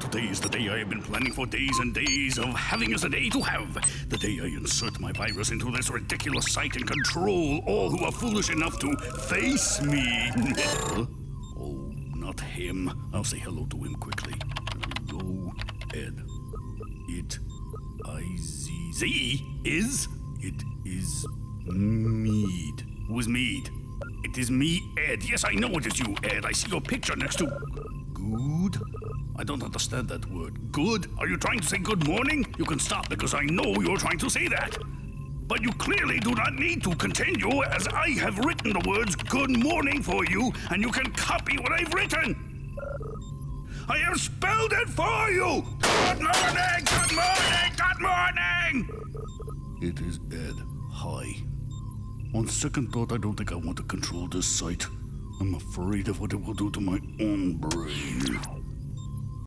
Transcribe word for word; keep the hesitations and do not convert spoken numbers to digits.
Today is the day I have been planning for days and days of having as a day to have. The day I insert my virus into this ridiculous site and control all who are foolish enough to face me. Huh? Oh, not him. I'll say hello to him quickly. Hello, Ed. It, I, Z, Z, is, it is Mead. Who is Mead? It is me, Ed. Yes, I know it is you, Ed. I see your picture next to... Good? I don't understand that word. Good? Are you trying to say good morning? You can stop because I know you're trying to say that. But you clearly do not need to continue, as I have written the words good morning for you, and you can copy what I've written. I have spelled it for you! Good morning! Good morning! Good morning! It is Ed. Hi. On second thought, I don't think I want to control this site. I'm afraid of what it will do to my own brain.